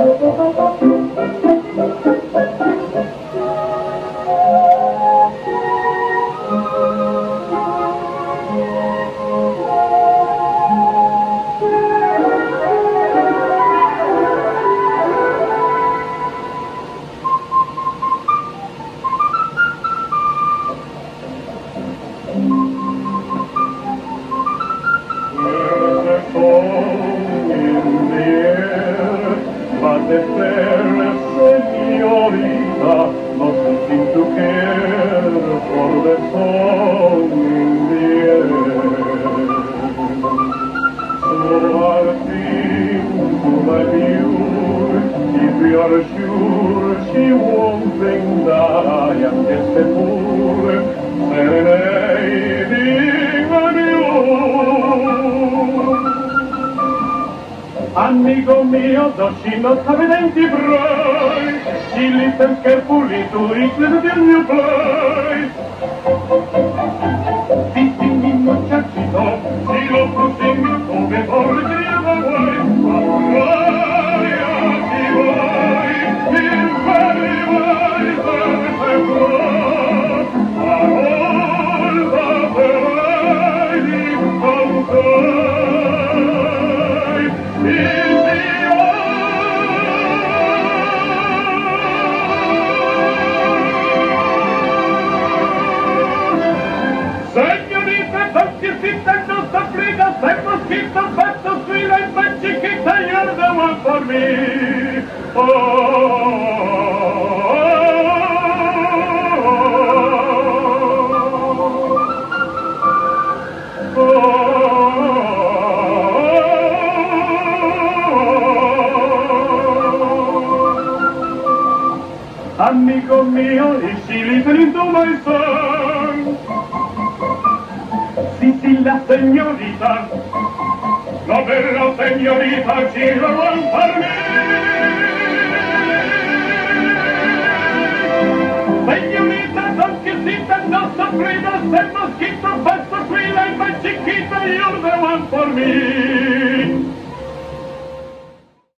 Amico mio, she must have an empty bride. She listens carefully to each little thing you play. Dimmi muchachito, si lo prossimi come porti away. Ti vai, il vale vai, per for me. Amico mio, is she listening to my song? Sì, la señorita. La bella señorita, she the one for me. Señorita, don't you see that no sofrida, se mosquito